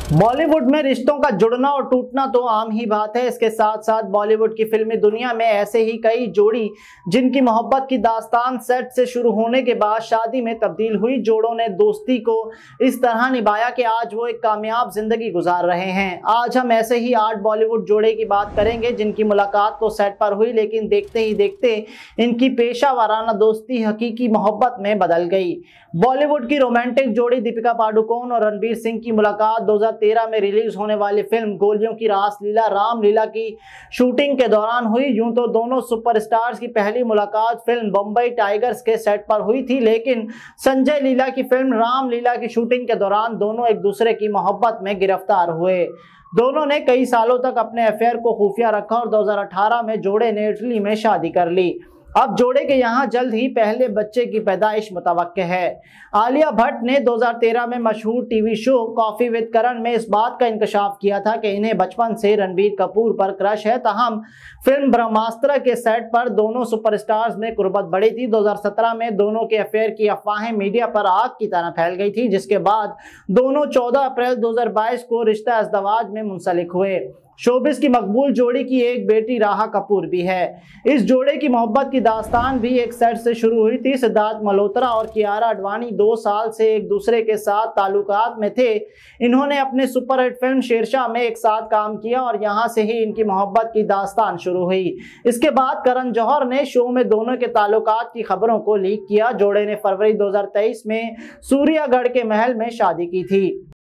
बॉलीवुड में रिश्तों का जुड़ना और टूटना तो आम ही बात है। इसके साथ साथ बॉलीवुड की फिल्मी दुनिया में ऐसे ही कई जोड़ी जिनकी मोहब्बत की दास्तान सेट से शुरू होने के बाद शादी में तब्दील हुई। जोड़ों ने दोस्ती को इस तरह निभाया कि आज वो एक कामयाब जिंदगी गुजार रहे हैं। आज हम ऐसे ही 8 बॉलीवुड जोड़े की बात करेंगे जिनकी मुलाकात तो सेट पर हुई, लेकिन देखते ही देखते इनकी पेशा वाराना दोस्ती हकीकी मोहब्बत में बदल गई। बॉलीवुड की रोमांटिक जोड़ी दीपिका पादुकोण और रणवीर सिंह की मुलाकात 2013 में रिलीज होने वाली फिल्म गोलियों की रासलीला रामलीला की शूटिंग के दौरान हुई। यूं तो दोनों सुपरस्टार्स की पहली मुलाकात फिल्म बम्बई टाइगर्स के सेट पर हुई थी, लेकिन संजय लीला की फिल्म रामलीला की शूटिंग के दौरान दोनों एक दूसरे की मोहब्बत में गिरफ्तार हुए। दोनों ने कई सालों तक अपने अफेयर को खुफिया रखा और 2018 में जोड़े ने इटली में शादी कर ली। अब जोड़े के यहाँ जल्द ही पहले बच्चे की पैदाइश मुतवक्के है। आलिया भट्ट ने 2013 में मशहूर TV show coffee with Karan में इस बात का इंकशाफ किया था कि इन्हें बचपन से रणबीर कपूर पर क्रश है। ताहम फिल्म ब्रह्मास्त्र के सेट पर दोनों सुपरस्टार्स में कुर्बत बढ़ी थी। 2017 में दोनों के अफेयर की अफवाहें मीडिया पर आग की तरह फैल गई थी, जिसके बाद दोनों 14 अप्रैल 2022 को रिश्ता अज़दवाज में मुंसलिक हुए। शोबिस की मकबूल जोड़ी की एक बेटी राहा कपूर भी है। इस जोड़े की मोहब्बत की दास्तान भी एक सेट से शुरू हुई थी। सिद्धार्थ मल्होत्रा और कियारा आडवाणी 2 साल से एक दूसरे के साथ ताल्लुकात में थे। इन्होंने अपने सुपरहिट फिल्म शेरशाह में एक साथ काम किया और यहां से ही इनकी मोहब्बत की दास्तान शुरू हुई। इसके बाद करण जौहर ने शो में दोनों के ताल्लुकात की खबरों को लीक किया। जोड़े ने फरवरी 2023 में सूर्यागढ़ के महल में शादी की थी।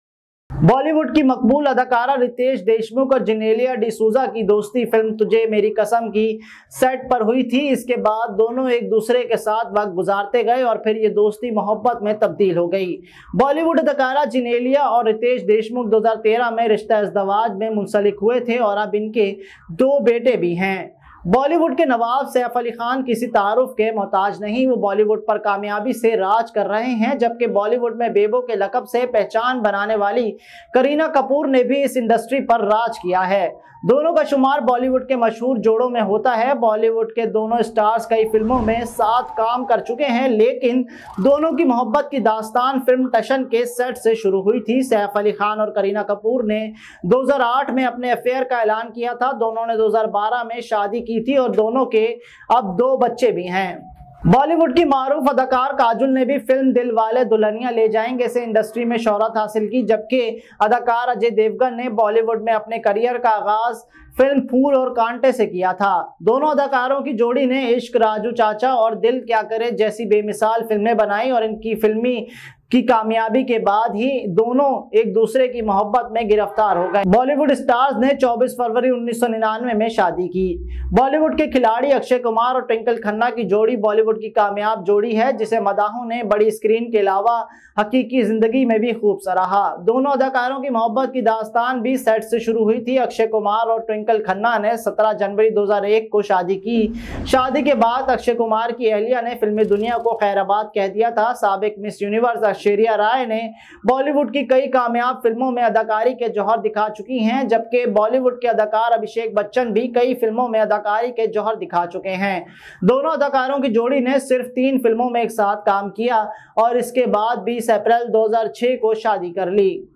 बॉलीवुड की मकबूल अदाकारा रितेश देशमुख और जेनेलिया डिसूजा की दोस्ती फिल्म तुझे मेरी कसम की सेट पर हुई थी। इसके बाद दोनों एक दूसरे के साथ वक्त गुजारते गए और फिर ये दोस्ती मोहब्बत में तब्दील हो गई। बॉलीवुड अदाकारा जेनेलिया और रितेश देशमुख 2013 में रिश्ता अज़दवाज में मुंसलिक हुए थे और अब इनके 2 बेटे भी हैं। बॉलीवुड के नवाब सैफ अली खान किसी तारुफ के मोहताज नहीं। वो बॉलीवुड पर कामयाबी से राज कर रहे हैं, जबकि बॉलीवुड में बेबो के लक़ब से पहचान बनाने वाली करीना कपूर ने भी इस इंडस्ट्री पर राज किया है। दोनों का शुमार बॉलीवुड के मशहूर जोड़ों में होता है। बॉलीवुड के दोनों स्टार्स कई फिल्मों में साथ काम कर चुके हैं, लेकिन दोनों की मोहब्बत की दास्तान फिल्म टशन के सेट से शुरू हुई थी। सैफ अली खान और करीना कपूर ने 2008 में अपने अफेयर का ऐलान किया था। दोनों ने 2012 में शादी की थी और दोनों के अब 2 बच्चे भी हैं। बॉलीवुड की मारूफ अदाकार काजुल ने भी फिल्म दिल वाले दुल्हनिया ले जाएंगे से इंडस्ट्री में शोहरत हासिल की, जबकि अदाकार अजय देवगन ने बॉलीवुड में अपने करियर का आगाज फिल्म फूल और कांटे से किया था। दोनों अदाकारों की जोड़ी ने इश्क, राजू चाचा और दिल क्या करे जैसी बेमिसाल फिल्में बनाई और इनकी फिल्मी की कामयाबी के बाद ही दोनों एक दूसरे की मोहब्बत में गिरफ्तार हो गए। बॉलीवुड स्टार्स ने 24 फरवरी 1999 में शादी की। बॉलीवुड के खिलाड़ी अक्षय कुमार और ट्विंकल खन्ना की जोड़ी बॉलीवुड की कामयाब जोड़ी है, जिसे मदाहों ने बड़ी स्क्रीन के अलावा हकीकी जिंदगी में भी खूब सराहा। दोनों अदाकारों की मोहब्बत की दास्तान भी सेट से शुरू हुई थी। अक्षय कुमार और ट्विंकल खन्ना ने 17 जनवरी 2001 को शादी की। शादी के बाद अक्षय कुमार की अहलिया ने फिल्मी दुनिया को खैराबाद कह दिया था। साबिक मिस यूनिवर्स ऐश्वर्या राय ने बॉलीवुड की कई कामयाब फिल्मों में अदाकारी के जौहर दिखा चुकी हैं, जबकि बॉलीवुड के अदाकार अभिषेक बच्चन भी कई फिल्मों में अदाकारी के जौहर दिखा चुके हैं। दोनों अदाकारों की जोड़ी ने सिर्फ 3 फिल्मों में एक साथ काम किया और इसके बाद 20 अप्रैल 2006 को शादी कर ली।